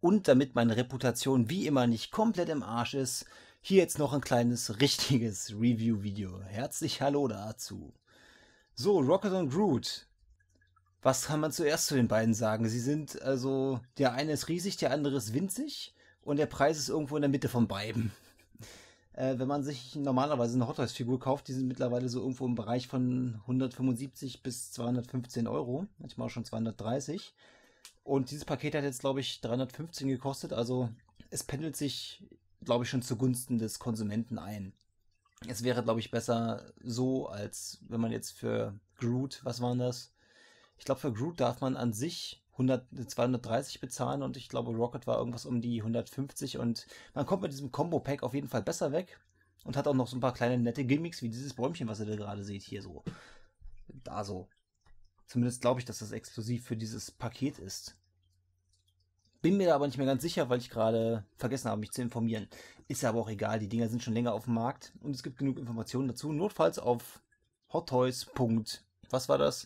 Und damit meine Reputation wie immer nicht komplett im Arsch ist, hier jetzt noch ein kleines, richtiges Review-Video. Herzlich hallo dazu. So, Rocket und Groot. Was kann man zuerst zu den beiden sagen? Sie sind also, der eine ist riesig, der andere ist winzig und der Preis ist irgendwo in der Mitte von beiden. Wenn man sich normalerweise eine Hot Toys Figur kauft, die sind mittlerweile so irgendwo im Bereich von 175 bis 215 Euro, manchmal auch schon 230. Und dieses Paket hat jetzt, glaube ich, 315 gekostet, also es pendelt sich, glaube ich, schon zugunsten des Konsumenten ein. Es wäre, glaube ich, besser so, als wenn man jetzt für Groot, was waren das? Ich glaube, für Groot darf man an sich 230 bezahlen und ich glaube, Rocket war irgendwas um die 150 und man kommt mit diesem Combo-Pack auf jeden Fall besser weg und hat auch noch so ein paar kleine nette Gimmicks, wie dieses Bäumchen, was ihr da gerade seht, hier so. Da so. Zumindest glaube ich, dass das exklusiv für dieses Paket ist. Bin mir da aber nicht mehr ganz sicher, weil ich gerade vergessen habe, mich zu informieren. Ist ja aber auch egal, die Dinger sind schon länger auf dem Markt und es gibt genug Informationen dazu. Notfalls auf hottoys. Was war das?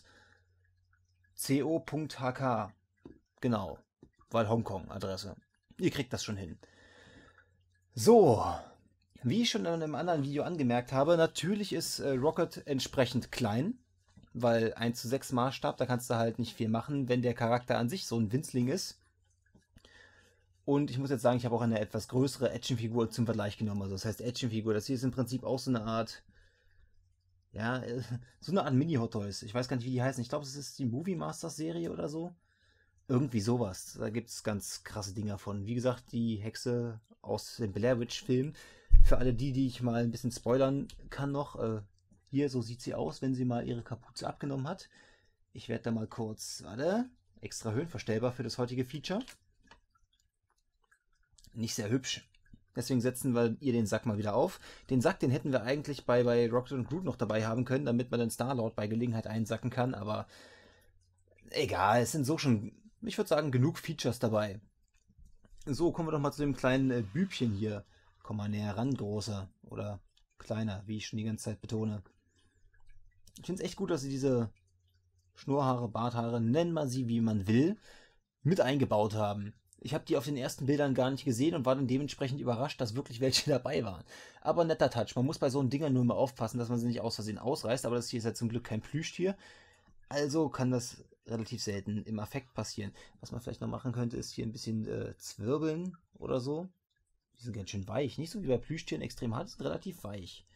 co.hk. Genau, weil Hongkong-Adresse. Ihr kriegt das schon hin. So, wie ich schon in einem anderen Video angemerkt habe, natürlich ist Rocket entsprechend klein, weil 1:6 Maßstab, da kannst du halt nicht viel machen, wenn der Charakter an sich so ein Winzling ist. Und ich muss jetzt sagen, ich habe auch eine etwas größere Actionfigur zum Vergleich genommen. Also das heißt Actionfigur, das hier ist im Prinzip auch so eine Art, ja, so eine Art Mini-Hot Toys. Ich weiß gar nicht, wie die heißen. Ich glaube, es ist die Movie Masters Serie oder so. Irgendwie sowas. Da gibt es ganz krasse Dinger von. Wie gesagt, die Hexe aus dem Blair Witch Film. Für alle die ich mal ein bisschen spoilern kann noch. Hier, so sieht sie aus, wenn sie mal ihre Kapuze abgenommen hat. Ich werde da mal kurz, warte, extra höhenverstellbar für das heutige Feature. Nicht sehr hübsch. Deswegen setzen wir ihr den Sack mal wieder auf. Den Sack, den hätten wir eigentlich bei Rocket und Groot noch dabei haben können, damit man den Star-Lord bei Gelegenheit einsacken kann, aber egal, es sind so schon, ich würde sagen, genug Features dabei. So, kommen wir doch mal zu dem kleinen Bübchen hier. Komm mal näher ran, großer oder kleiner, wie ich schon die ganze Zeit betone. Ich finde es echt gut, dass sie diese Schnurrhaare, Barthaare, nennen man sie wie man will, mit eingebaut haben. Ich habe die auf den ersten Bildern gar nicht gesehen und war dann dementsprechend überrascht, dass wirklich welche dabei waren. Aber netter Touch. Man muss bei so einem Dingern nur mal aufpassen, dass man sie nicht aus Versehen ausreißt. Aber das hier ist ja zum Glück kein Plüschtier. Also kann das relativ selten im Affekt passieren. Was man vielleicht noch machen könnte, ist hier ein bisschen zwirbeln oder so. Die sind ganz schön weich. Nicht so wie bei Plüschtieren extrem hart, sind relativ weich.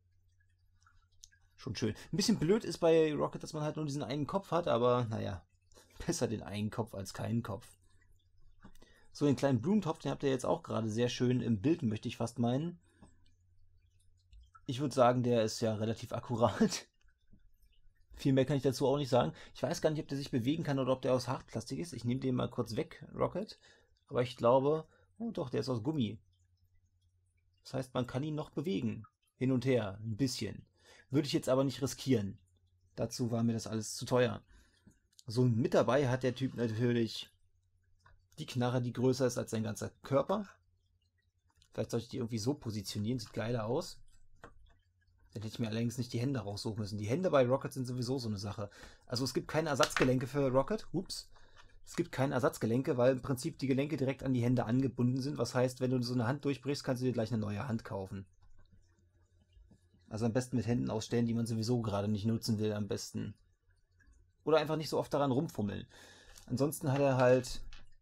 Schon schön. Ein bisschen blöd ist bei Rocket, dass man halt nur diesen einen Kopf hat, aber naja, besser den einen Kopf als keinen Kopf. So, den kleinen Blumentopf, den habt ihr jetzt auch gerade sehr schön im Bild, möchte ich fast meinen. Ich würde sagen, der ist ja relativ akkurat. Viel mehr kann ich dazu auch nicht sagen. Ich weiß gar nicht, ob der sich bewegen kann oder ob der aus Hartplastik ist. Ich nehme den mal kurz weg, Rocket. Aber ich glaube, oh doch, der ist aus Gummi. Das heißt, man kann ihn noch bewegen. Hin und her, ein bisschen. Würde ich jetzt aber nicht riskieren. Dazu war mir das alles zu teuer. So, mit dabei hat der Typ natürlich die Knarre, die größer ist als sein ganzer Körper. Vielleicht sollte ich die irgendwie so positionieren, sieht geiler aus. Dann hätte ich mir allerdings nicht die Hände raussuchen müssen. Die Hände bei Rocket sind sowieso so eine Sache. Also es gibt keine Ersatzgelenke für Rocket. Ups. Es gibt keine Ersatzgelenke, weil im Prinzip die Gelenke direkt an die Hände angebunden sind. Was heißt, wenn du so eine Hand durchbrichst, kannst du dir gleich eine neue Hand kaufen. Also am besten mit Händen ausstellen, die man sowieso gerade nicht nutzen will, am besten. Oder einfach nicht so oft daran rumfummeln. Ansonsten hat er halt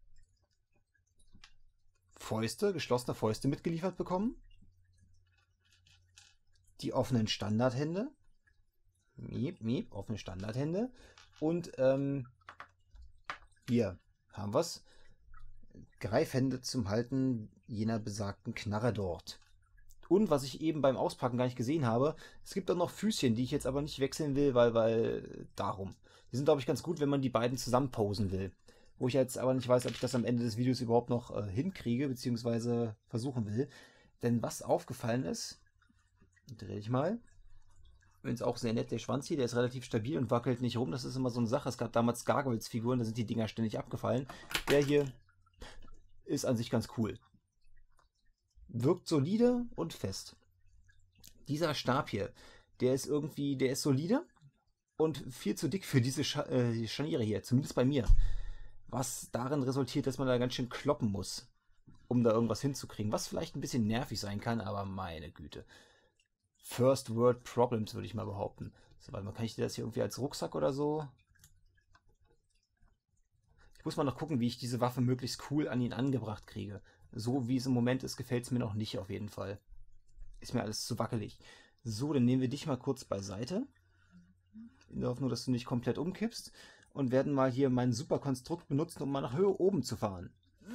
Fäuste, geschlossene Fäuste mitgeliefert bekommen. Die offenen Standardhände. Miep, miep, offene Standardhände. Und hier haben wir es. Greifhände zum Halten jener besagten Knarre dort. Und was ich eben beim Auspacken gar nicht gesehen habe, es gibt auch noch Füßchen, die ich jetzt aber nicht wechseln will, weil darum. Die sind, glaube ich, ganz gut, wenn man die beiden zusammen posen will. Wo ich jetzt aber nicht weiß, ob ich das am Ende des Videos überhaupt noch hinkriege, beziehungsweise versuchen will. Denn was aufgefallen ist, drehe ich mal, ist auch sehr nett, der Schwanz hier, der ist relativ stabil und wackelt nicht rum. Das ist immer so eine Sache. Es gab damals Gargoyles-Figuren, da sind die Dinger ständig abgefallen. Der hier ist an sich ganz cool. Wirkt solide und fest. Dieser Stab hier, der ist solide und viel zu dick für diese Scharniere hier, zumindest bei mir. was darin resultiert, dass man da ganz schön kloppen muss, um da irgendwas hinzukriegen, was vielleicht ein bisschen nervig sein kann, aber meine Güte. First World Problems, würde ich mal behaupten. So, warte mal, kann ich dir das hier irgendwie als Rucksack oder so? Ich muss mal noch gucken, wie ich diese Waffe möglichst cool an ihn angebracht kriege. So wie es im Moment ist, gefällt es mir noch nicht auf jeden Fall. Ist mir alles zu wackelig. So, dann nehmen wir dich mal kurz beiseite. In der Hoffnung, dass du nicht komplett umkippst. Und werden mal hier mein Superkonstrukt benutzen, um mal nach Höhe oben zu fahren.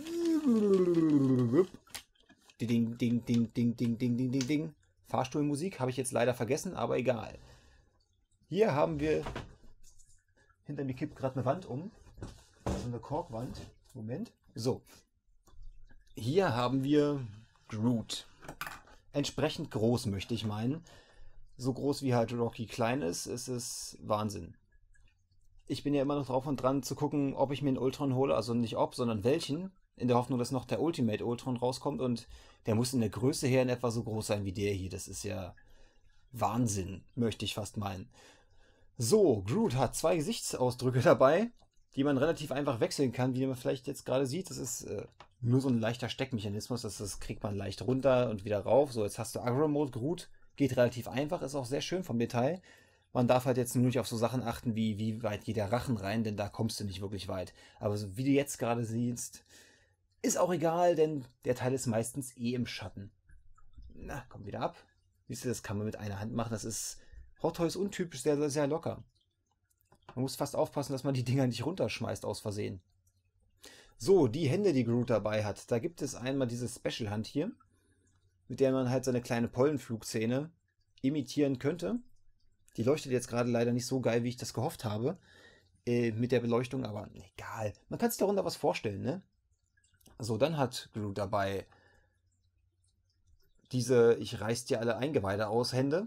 Ding, ding, ding, ding, ding, ding, ding, ding, ding. Fahrstuhlmusik habe ich jetzt leider vergessen, aber egal. Hier haben wir... Hinter mir kippt gerade eine Wand um. So eine Korkwand. Moment. So. Hier haben wir Groot. Entsprechend groß, möchte ich meinen. So groß wie halt Rocky klein ist es Wahnsinn. Ich bin ja immer noch drauf und dran zu gucken, ob ich mir einen Ultron hole, also nicht ob, sondern welchen, in der Hoffnung, dass noch der Ultimate Ultron rauskommt und der muss in der Größe her in etwa so groß sein wie der hier. Das ist ja Wahnsinn, möchte ich fast meinen. So, Groot hat 2 Gesichtsausdrücke dabei, die man relativ einfach wechseln kann, wie man vielleicht jetzt gerade sieht. Das ist nur so ein leichter Steckmechanismus, das kriegt man leicht runter und wieder rauf. So, jetzt hast du Agro-Mode Groot, geht relativ einfach, ist auch sehr schön vom Detail. Man darf halt jetzt nur nicht auf so Sachen achten, wie weit geht der Rachen rein, denn da kommst du nicht wirklich weit. Aber so wie du jetzt gerade siehst, ist auch egal, denn der Teil ist meistens eh im Schatten. Na, komm wieder ab. Siehst du, das kann man mit einer Hand machen. Das ist Hot Toys untypisch, sehr, sehr locker. Man muss fast aufpassen, dass man die Dinger nicht runterschmeißt aus Versehen. So, die Hände, die Groot dabei hat. Da gibt es einmal diese Special-Hand hier, mit der man halt seine kleine Pollenflugszene imitieren könnte. Die leuchtet jetzt gerade leider nicht so geil, wie ich das gehofft habe, mit der Beleuchtung, aber egal. Man kann sich darunter was vorstellen, ne? So, dann hat Groot dabei diese, ich reiß dir alle Eingeweide aus, Hände.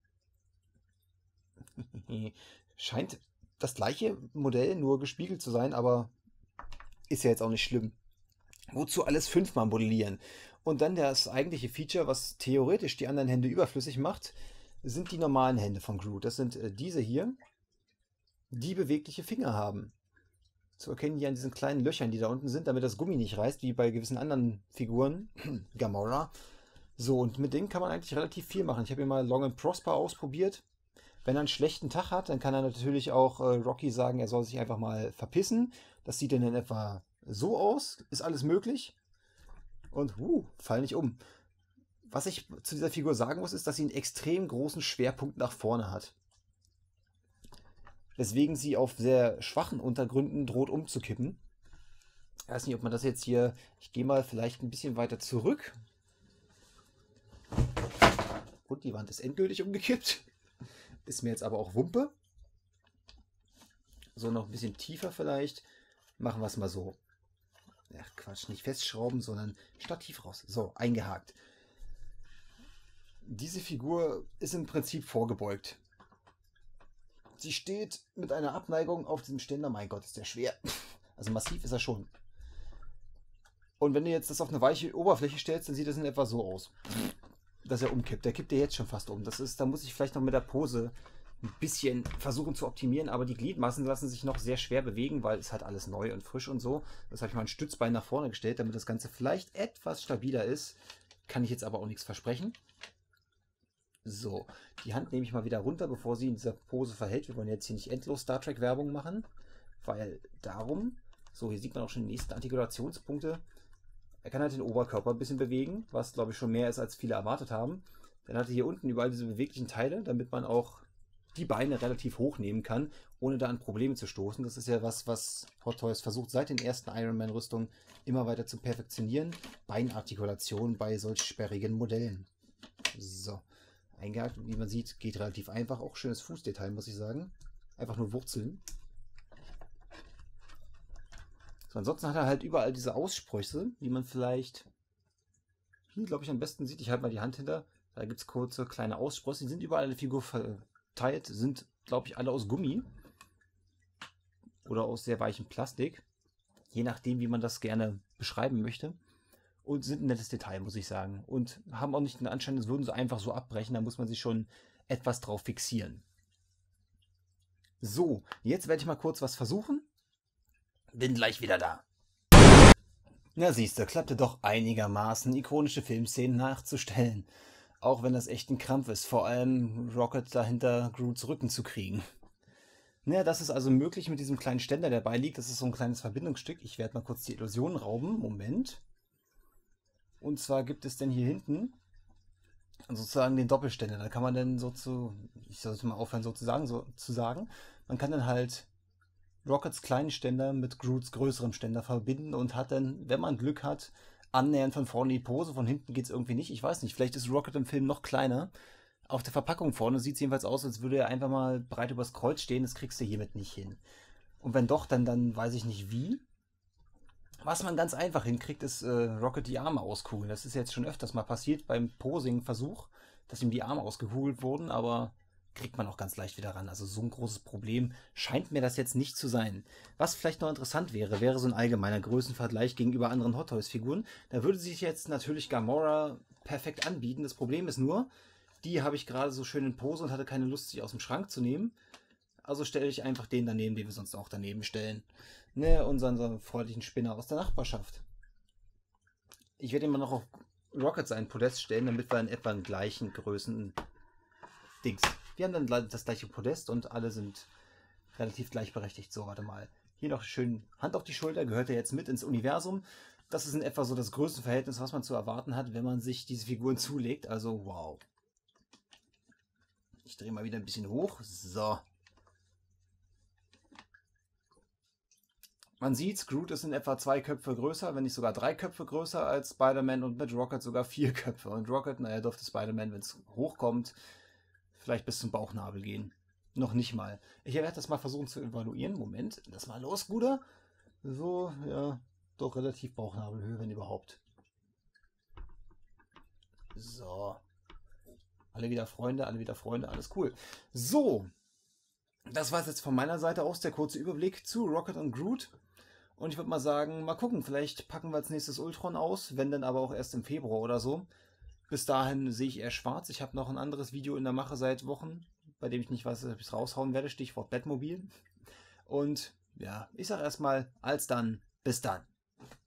Scheint das gleiche Modell, nur gespiegelt zu sein, aber ist ja jetzt auch nicht schlimm. Wozu alles 5-mal modellieren? Und dann das eigentliche Feature, was theoretisch die anderen Hände überflüssig macht, sind die normalen Hände von Groot. Das sind diese hier, die bewegliche Finger haben. Zu erkennen hier an diesen kleinen Löchern, die da unten sind, damit das Gummi nicht reißt, wie bei gewissen anderen Figuren. Gamora. So, und mit denen kann man eigentlich relativ viel machen. Ich habe hier mal Long and Prosper ausprobiert. Wenn er einen schlechten Tag hat, dann kann er natürlich auch Rocky sagen, er soll sich einfach mal verpissen. Das sieht dann in etwa so aus. Ist alles möglich. Und, fall nicht um. Was ich zu dieser Figur sagen muss, ist, dass sie einen extrem großen Schwerpunkt nach vorne hat. Weswegen sie auf sehr schwachen Untergründen droht umzukippen. Ich weiß nicht, ob man das jetzt hier... Ich gehe mal vielleicht ein bisschen weiter zurück. Und die Wand ist endgültig umgekippt. Ist mir jetzt aber auch Wumpe. So, noch ein bisschen tiefer vielleicht. Machen wir es mal so. Ach Quatsch, nicht festschrauben, sondern Stativ raus. So, eingehakt. Diese Figur ist im Prinzip vorgebeugt. Sie steht mit einer Abneigung auf diesem Ständer. Mein Gott, ist der schwer. Also massiv ist er schon. Und wenn du jetzt das auf eine weiche Oberfläche stellst, dann sieht das in etwa so aus. Dass er umkippt. Der kippt ja jetzt schon fast um. Da muss ich vielleicht noch mit der Pose ein bisschen versuchen zu optimieren, aber die Gliedmaßen lassen sich noch sehr schwer bewegen, weil es halt alles neu und frisch und so. Das habe ich mal ein Stützbein nach vorne gestellt, damit das Ganze vielleicht etwas stabiler ist. Kann ich jetzt aber auch nichts versprechen. So, die Hand nehme ich mal wieder runter, bevor sie in dieser Pose verhält. Wir wollen jetzt hier nicht endlos Star Trek Werbung machen, weil darum, so hier sieht man auch schon die nächsten Artikulationspunkte. Er kann halt den Oberkörper ein bisschen bewegen, was glaube ich schon mehr ist, als viele erwartet haben. Dann hat er hier unten überall diese beweglichen Teile, damit man auch die Beine relativ hoch nehmen kann, ohne da an Probleme zu stoßen. Das ist ja was Hot Toys versucht seit den ersten Iron Man Rüstungen immer weiter zu perfektionieren. Beinartikulation bei solch sperrigen Modellen. So. Eingehakt, wie man sieht, geht relativ einfach. Auch schönes Fußdetail, muss ich sagen. Einfach nur Wurzeln. So, ansonsten hat er halt überall diese Aussprüche, die man vielleicht hier, glaube ich, am besten sieht. Ich halte mal die Hand hinter. Da gibt es kurze, kleine Aussprüche. Die sind überall in der Figur verteilt. Sind, glaube ich, alle aus Gummi. Oder aus sehr weichem Plastik. Je nachdem, wie man das gerne beschreiben möchte. Und sind ein nettes Detail, muss ich sagen. Und haben auch nicht den Anschein, als würden sie einfach so abbrechen. Da muss man sich schon etwas drauf fixieren. So, jetzt werde ich mal kurz was versuchen. Bin gleich wieder da. Na siehste, klappte doch einigermaßen, ikonische Filmszenen nachzustellen. Auch wenn das echt ein Krampf ist, vor allem Rocket dahinter Groots Rücken zu kriegen. Naja, das ist also möglich mit diesem kleinen Ständer, der beiliegt. Das ist so ein kleines Verbindungsstück. Ich werde mal kurz die Illusion rauben. Moment. Und zwar gibt es denn hier hinten sozusagen den Doppelständer. Da kann man dann ich sollte mal aufhören sozusagen, so zu sagen. Man kann dann halt Rockets kleinen Ständer mit Groots größerem Ständer verbinden und hat dann, wenn man Glück hat, annähernd von vorne die Pose. Von hinten geht es irgendwie nicht. Ich weiß nicht, vielleicht ist Rocket im Film noch kleiner. Auf der Verpackung vorne sieht es jedenfalls aus, als würde er einfach mal breit übers Kreuz stehen. Das kriegst du hiermit nicht hin. Und wenn doch, dann weiß ich nicht wie. Was man ganz einfach hinkriegt, ist Rocket die Arme auskugeln. Das ist jetzt schon öfters mal passiert beim Posing-Versuch, dass ihm die Arme ausgekugelt wurden, aber kriegt man auch ganz leicht wieder ran. Also so ein großes Problem scheint mir das jetzt nicht zu sein. Was vielleicht noch interessant wäre, wäre so ein allgemeiner Größenvergleich gegenüber anderen Hot Toys-Figuren. Da würde sich jetzt natürlich Gamora perfekt anbieten. Das Problem ist nur, die habe ich gerade so schön in Pose und hatte keine Lust, sie aus dem Schrank zu nehmen. Also stelle ich einfach den daneben, den wir sonst auch daneben stellen. Ne, unseren freundlichen Spinner aus der Nachbarschaft. Ich werde immer noch auf Rocket seinen Podest stellen, damit wir in etwa den gleichen Größen Dings. Wir haben dann das gleiche Podest und alle sind relativ gleichberechtigt. So, warte mal. Hier noch schön Hand auf die Schulter, gehört er jetzt mit ins Universum. Das ist in etwa so das Größenverhältnis, was man zu erwarten hat, wenn man sich diese Figuren zulegt. Also, wow. Ich drehe mal wieder ein bisschen hoch. So. Man sieht, Groot ist in etwa 2 Köpfe größer, wenn nicht sogar 3 Köpfe größer als Spider-Man und mit Rocket sogar 4 Köpfe. Und Rocket, naja, dürfte Spider-Man, wenn es hochkommt, vielleicht bis zum Bauchnabel gehen. Noch nicht mal. Ich werde das mal versuchen zu evaluieren. Moment, lass mal los, Bruder. So, ja, doch relativ Bauchnabelhöhe, wenn überhaupt. So. Alle wieder Freunde, alles cool. So. Das war es jetzt von meiner Seite aus, der kurze Überblick zu Rocket und Groot. Und ich würde mal sagen, mal gucken, vielleicht packen wir als nächstes Ultron aus, wenn dann aber auch erst im Februar oder so. Bis dahin sehe ich eher schwarz. Ich habe noch ein anderes Video in der Mache seit Wochen, bei dem ich nicht weiß, ob ich es raushauen werde, Stichwort Batmobil. Und ja, ich sage erstmal, bis dann.